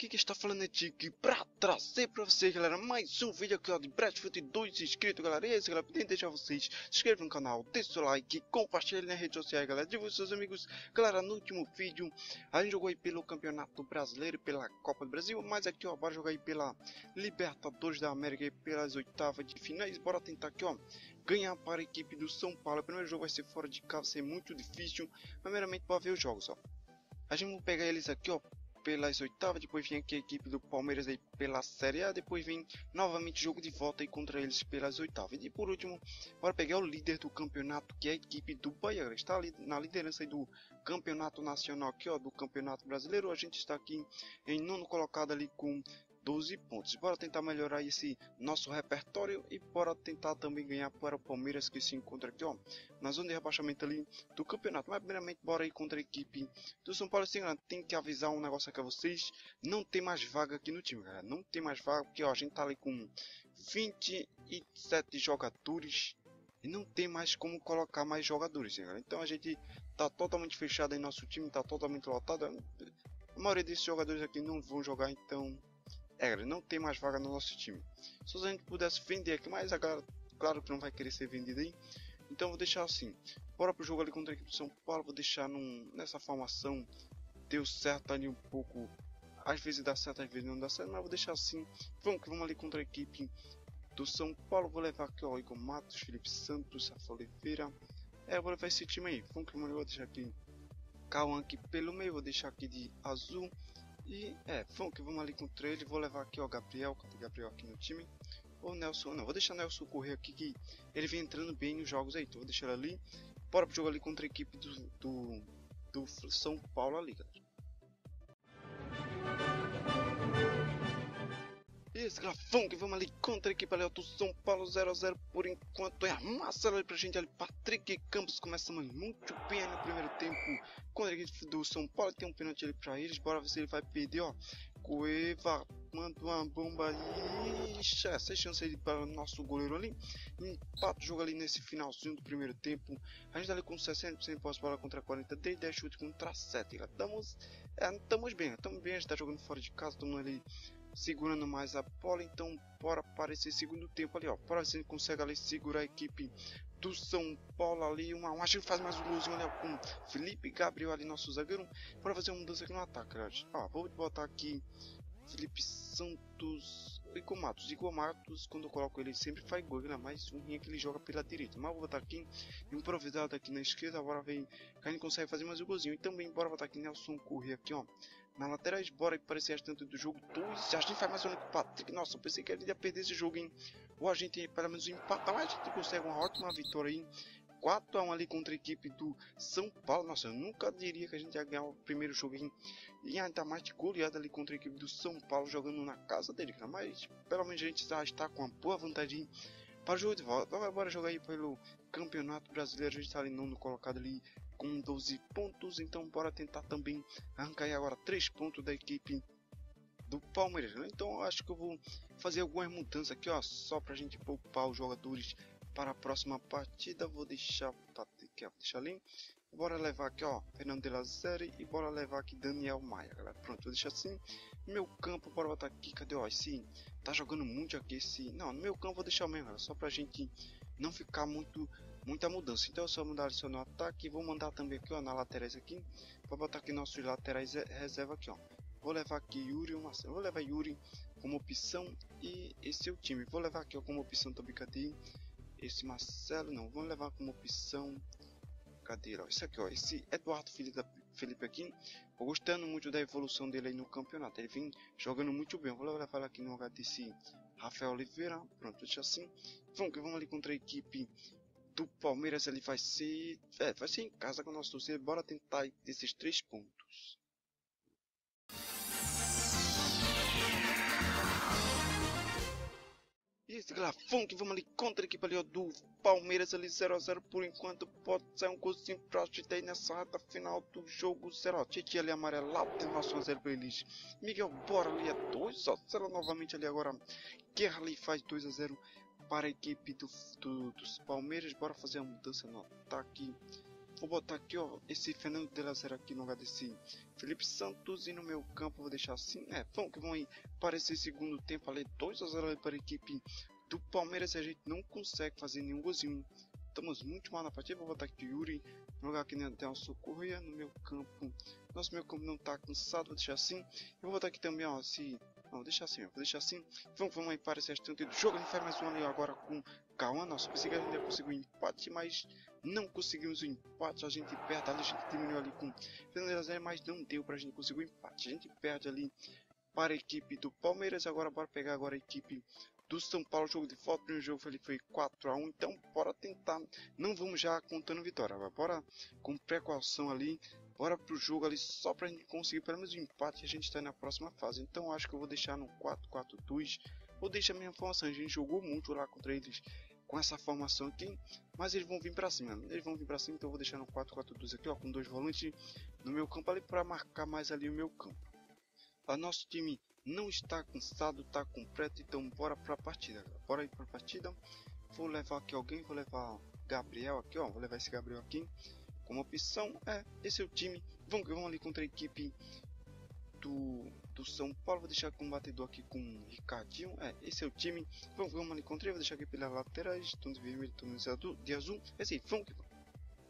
aqui que está falando é Tiki pra trazer pra vocês, galera, mais um vídeo aqui ó, de Bradford 2 inscritos, galera. E é isso, galera, tem que deixar vocês se inscrevam no canal, deixe seu like, compartilhe nas redes sociais, galera, divulgue seus amigos. Galera, no último vídeo a gente jogou aí pelo Campeonato Brasileiro e pela Copa do Brasil, mas aqui ó, bora jogar aí pela Libertadores da América e pelas oitavas de finais. Bora tentar aqui ó, ganhar para a equipe do São Paulo. O primeiro jogo vai ser fora de casa, vai ser muito difícil. Primeiramente, bora ver os jogos ó. A gente vai pegar eles aqui ó, pelas oitavas, depois vem aqui a equipe do Palmeiras aí pela Série A, depois vem novamente jogo de volta aí contra eles pelas oitavas. E por último, bora pegar o líder do campeonato, que é a equipe do Bahia. Está ali na liderança aí do campeonato nacional aqui, ó, do campeonato brasileiro. A gente está aqui em nono colocado ali com 12 pontos. Bora tentar melhorar esse nosso repertório e bora tentar também ganhar para o Palmeiras, que se encontra aqui ó, na zona de rebaixamento ali do campeonato. Mas primeiramente bora ir contra a equipe do São Paulo. Sim, galera, tem que avisar um negócio aqui a vocês, não tem mais vaga aqui no time, galera. Não tem mais vaga, porque ó, a gente tá ali com 27 jogadores e não tem mais como colocar mais jogadores, galera. Então a gente tá totalmente fechado em nosso time, tá totalmente lotado. A maioria desses jogadores aqui não vão jogar, então galera, não tem mais vaga no nosso time. Se a gente pudesse vender aqui, mas a galera, claro que não vai querer ser vendido aí. Então vou deixar assim. Bora pro jogo ali contra a equipe do São Paulo. Vou deixar nessa formação. Deu certo ali um pouco. Às vezes dá certo, às vezes não dá certo. Mas vou deixar assim. Vamos ali contra a equipe do São Paulo. Vou levar aqui ó, Igor Matos, Felipe Santos, Rafael Oliveira. Vou levar esse time aí. Vou deixar aqui Cauã aqui pelo meio. Vou deixar aqui de azul. E vamos ali contra ele. Vou levar aqui ó, Gabriel. Cadê Gabriel aqui no time? Ou Nelson, não, vou deixar Nelson correr aqui, que ele vem entrando bem nos jogos aí, então vou deixar ele ali. Bora pro jogo ali contra a equipe do São Paulo ali, galera. Esse grafão que vamos ali contra a equipe ali do São Paulo 0x0 por enquanto. É a massa ali pra gente ali. Patrick Campos começamos muito bem no primeiro tempo contra a equipe do São Paulo. Tem um pênalti ali pra eles, bora ver se ele vai perder, ó. Cueva manda uma bomba ali. Essa chance aí para o nosso goleiro ali. Empata o jogo ali nesse finalzinho do primeiro tempo. A gente tá ali com 60% de posse bola contra 40, 10 chute contra 7. Estamos bem, a gente tá jogando fora de casa, estamos ali segurando mais a bola. Então bora para esse segundo tempo ali ó, para ver se ele consegue ali segurar a equipe do São Paulo ali. Acho que ele faz mais um golzinho ali ó, com Felipe Gabriel ali, nosso zagueiro, para fazer uma mudança aqui no ataque, galera. Vou botar aqui Felipe Santos e Igor Matos, quando eu coloco ele sempre faz gol, né? Mas o ruim é que ele joga pela direita. Mas vou botar aqui improvisado aqui na esquerda. Bora ver que a gente consegue fazer mais um golzinho. E também bora botar aqui Nelson Corrêa aqui ó, na laterais. Bora parecer a restante do jogo 2. A gente faz mais um com o Patrick. Nossa, eu pensei que ele ia perder esse jogo, hein? Ou a gente pelo menos empatar, mas a gente consegue uma ótima vitória aí, 4x1 ali contra a equipe do São Paulo. Nossa, eu nunca diria que a gente ia ganhar o primeiro jogo e ainda mais de goleada ali contra a equipe do São Paulo, jogando na casa dele, cara. Mas pelo menos a gente já está com uma boa vantagem para o jogo de volta. Bora jogar aí pelo Campeonato Brasileiro. A gente está ali nono colocado ali com 12 pontos. Então bora tentar também arrancar aí agora 3 pontos da equipe do Palmeiras, né? Então eu acho que eu vou fazer algumas mudanças aqui ó, só pra gente poupar os jogadores para a próxima partida. Vou deixar Patrick, deixar ali. Bora levar aqui ó, Fernando de la Zere, e bora levar aqui Daniel Maia, galera. Pronto, vou deixar assim. Meu campo, bora botar aqui, cadê ó, esse tá jogando muito aqui, esse não, no meu campo vou deixar o mesmo, galera, só pra gente não ficar muita mudança. Então eu só mudar isso no ataque. Vou mandar também aqui ó, na laterais aqui, vou botar aqui nossos laterais reserva aqui ó. Vou levar aqui Yuri, vou levar Yuri como opção e esse é o time. Vou levar aqui ó, como opção também, cadê esse Marcelo? Não, vamos levar como opção, cadê ó, esse aqui ó, esse Eduardo Felipe aqui. Tô gostando muito da evolução dele aí no campeonato, ele vem jogando muito bem. Vou levar aqui no lugar desse Rafael Oliveira. Pronto, deixa assim. Vamos ali contra a equipe do Palmeiras. Ele vai ser em casa com o nosso torcedor. Bora tentar esses 3 pontos. E esse grafão que vamos ali contra a equipe ali ó, do Palmeiras ali 0x0 por enquanto. Pode ser um golzinho pra gente aí nessa reta final do jogo 0. Titi ali amarelado, tem nosso 1x0 pra eles. Miguel bora ali é 2x0 novamente ali agora. Guerra ali faz 2x0 para a equipe dos Palmeiras. Bora fazer a mudança no ataque. vou botar aqui, ó, esse Fernando de la Zera aqui no lugar desse Felipe Santos. E no meu campo vou deixar assim. Vamos que vão aí para esse segundo tempo ali, 2-0 para a equipe do Palmeiras. E a gente não consegue fazer nenhum golzinho. Estamos muito mal na partida. Vou botar aqui Yuri no lugar aqui no Delso Correia. No meu campo, meu campo não tá cansado, vou deixar assim. Eu vou botar aqui também, ó, se... Não, vou deixar assim, ó, vou deixar assim. Vamos aí para esse restante do jogo. A gente faz mais um ali agora com Cauã. Nossa, pensei que a gente ia conseguir um empate, mas não conseguimos o empate. A gente perde ali, a gente terminou ali com Fernando Zé, mas não deu pra gente conseguir o empate. A gente perde ali para a equipe do Palmeiras. Agora bora pegar agora a equipe do São Paulo. Jogo de volta. O primeiro jogo foi 4-1. Então bora tentar. Não vamos já contando vitória. Bora com precaução ali. Bora pro jogo ali só pra gente conseguir pelo menos o empate e a gente tá na próxima fase. Então acho que eu vou deixar no 4-4-2. Vou deixar a minha formação. A gente jogou muito lá contra eles com essa formação aqui, mas eles vão vir pra cima. Então eu vou deixar no 4-4-2 aqui, ó, com 2 volantes no meu campo ali pra marcar mais ali o meu campo. O nosso time não está cansado, tá completo, então bora pra partida. Bora ir pra partida. Vou levar aqui alguém, vou levar Gabriel aqui, ó, vou levar esse Gabriel aqui como opção. Esse é o time. Vamos ali contra a equipe do São Paulo. Vou deixar como batedor aqui com o Ricardinho. Esse é o time. Vamos ali contra ele. Vou deixar aqui pelas laterais, tons de vermelho, tons de azul. Esse aí, vamos que vamos.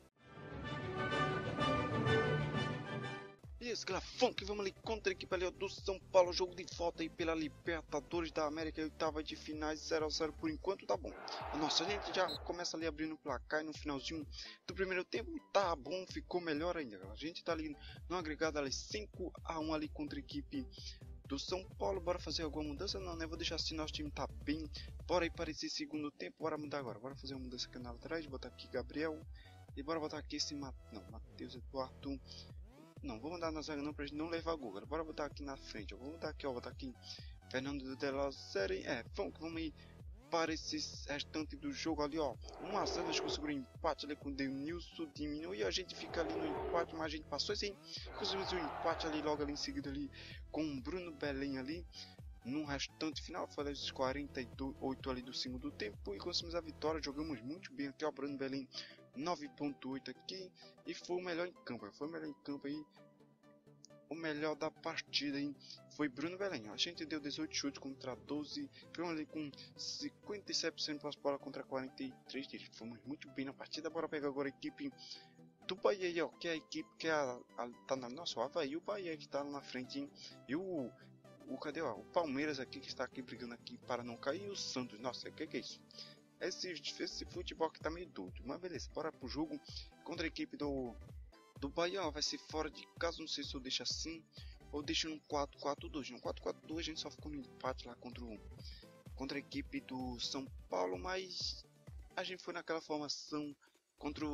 Isso, galera, vamos ali contra a equipe ali, ó, do São Paulo. Jogo de volta aí pela Libertadores da América, oitava de finais, 0-0 por enquanto, tá bom. Nossa, a gente já começa ali abrindo o placar e no finalzinho do primeiro tempo tá bom, ficou melhor ainda, galera. A gente tá ali no agregado ali 5-1 ali contra a equipe do São Paulo. Bora fazer alguma mudança? Não, né? Vou deixar assim, nosso time tá bem. Bora aí para esse segundo tempo, bora mudar agora. Bora fazer uma mudança aqui na lateral, botar aqui Gabriel. E bora botar aqui esse Matheus Eduardo. Não, vou mandar na zaga não pra gente não levar gol. Agora bora botar aqui na frente. Eu vou botar aqui, ó. Botar aqui Fernando de la Zera. Vamos ir para esse restante do jogo ali, ó. 1-0, a gente conseguiu um empate ali com o Denilson. Diminuiu e a gente fica ali no empate, mas a gente passou assim. Conseguimos um empate ali logo ali em seguida ali com o Bruno Belém ali. No restante final, foi os 48 ali do segundo tempo. E conseguimos a vitória. Jogamos muito bem aqui, ó. Bruno Belém 9.8 aqui. E foi o melhor em campo. Aí. O melhor da partida aí foi Bruno Belém. A gente deu 18 chutes contra 12. Fomos ali com 57% para as bolas contra 43 deles. Fomos muito bem na partida. Bora pegar agora a equipe do Bahia aí, ó. Que é a equipe que tá na nossa Havaí. O Bahia que tá lá na frente, hein? E cadê, ó? O Palmeiras aqui que está aqui brigando aqui para não cair. E o Santos. Nossa, que é isso? Esse futebol que tá meio doido. Mas beleza, bora pro jogo contra a equipe do Bahia. Ó, vai ser fora de casa. Não sei se eu deixo assim ou deixo no 4-4-2. No 4-4-2 a gente só ficou no empate lá contra a equipe do São Paulo. Mas a gente foi naquela formação contra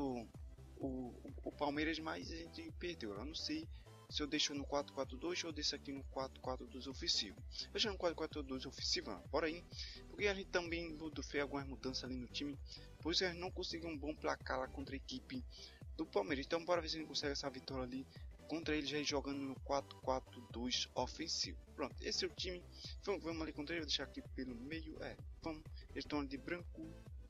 o Palmeiras, mas a gente perdeu. Eu não sei se eu deixo no 4-4-2 ou deixo aqui no 4-4-2 ofensivo. Deixa no 4-4-2 ofensivo, bora aí. Porque a gente também fez algumas mudanças ali no time. Pois a gente não conseguiu um bom placar lá contra a equipe do Palmeiras. Então bora ver se a gente consegue essa vitória ali contra eles, já jogando no 4-4-2 ofensivo. Pronto, esse é o time. Vamos ali contra ele, vou deixar aqui pelo meio. Vamos, eles estão ali de branco.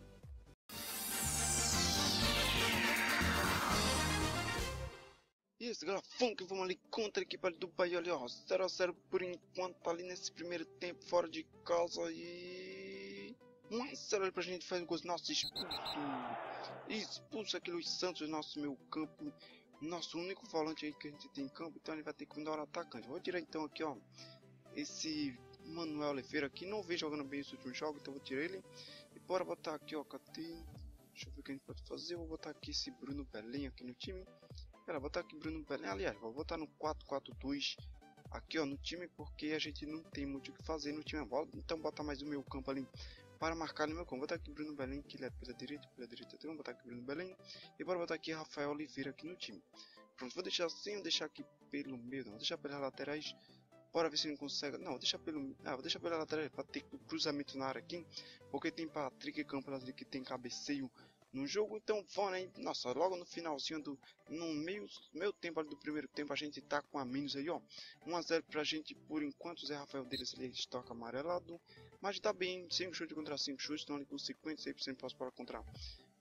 Isso, galera, vamos ali contra a equipe do Bahia ali, ó, 0-0 por enquanto ali nesse primeiro tempo, fora de casa. E 1-0 ali pra gente fazer um gol. Nossa, expulso aqui Luiz Santos, nosso meio campo, nosso único volante aí que a gente tem em campo, então ele vai ter que vir da hora atacante. Vou tirar então aqui, ó, esse Manuel Oliveira aqui, não vem jogando bem esse último jogo, então vou tirar ele. E bora botar aqui, ó, cadê? Deixa eu ver o que a gente pode fazer. Vou botar aqui esse Bruno Belém aqui no time. Vou botar aqui Bruno Belém, aliás, vou botar no 4-4-2 aqui, ó, no time, porque a gente não tem muito o que fazer no time. Então botar mais o meu campo ali para marcar no meu campo. Vou botar aqui Bruno Belém, que ele é pela direita, então vou botar aqui Bruno Belém. E bora botar aqui Rafael Oliveira aqui no time. Pronto, vou deixar assim, vou deixar aqui pelo meio, não, vou deixar pelas laterais. Bora ver se ele consegue. Não, vou deixar pela lateral para ter cruzamento na área aqui, porque tem Patrick Campos ali que tem cabeceio no jogo. Então vamos aí, nossa, logo no finalzinho no meio tempo ali do primeiro tempo, a gente tá com a menos aí, ó, 1-0 pra gente por enquanto. O Zé Rafael deles ali toca amarelado, mas tá bem, 5 chutes contra 5 chutes, estão ali com 56% para contra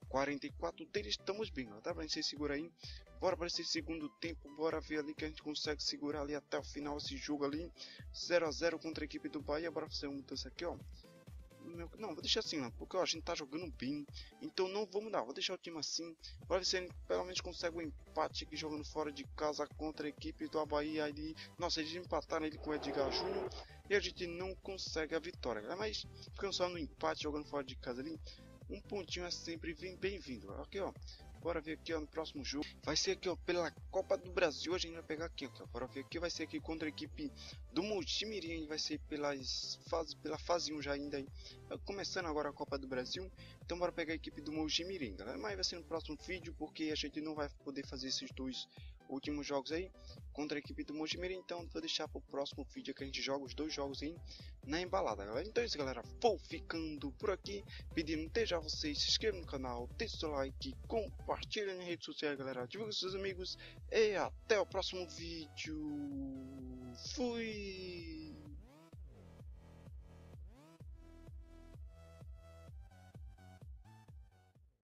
44 deles. Estamos bem, galera. Tá pra gente segurar aí. Bora para esse segundo tempo. Bora ver ali que a gente consegue segurar ali até o final esse jogo ali. 0 a 0 contra a equipe do Bahia. Bora fazer uma mudança aqui, ó. Não, vou deixar assim, não, porque ó, a gente tá jogando bem, então não vou mudar, vou deixar o time assim. Bora ver se a gente pelo menos consegue um empate aqui jogando fora de casa contra a equipe do Bahia ali. Nossa, eles empataram ele com o Edgar Júnior e a gente não consegue a vitória, galera. Mas ficando só no empate jogando fora de casa ali, um pontinho é sempre bem-vindo. Aqui, ó. Bora ver aqui, ó, no próximo jogo. Vai ser aqui, ó, pela Copa do Brasil. A gente vai pegar aqui, ó. Bora ver aqui. Vai ser aqui contra a equipe do Mojimirim. Vai ser pela fase 1 já ainda aí. Começando agora a Copa do Brasil. Então bora pegar a equipe do Mojimirim, galera. Mas vai ser no próximo vídeo, porque a gente não vai poder fazer esses dois últimos jogos aí contra a equipe do Mojimirim. Então vou deixar para o próximo vídeo que a gente joga os dois jogos aí na embalada, galera. Então é isso, galera. Vou ficando por aqui. Pedindo desde já vocês se inscrevam no canal, deixe seu like, compartilhem nas redes sociais, galera. Divulgue com seus amigos. E até o próximo vídeo. Fui!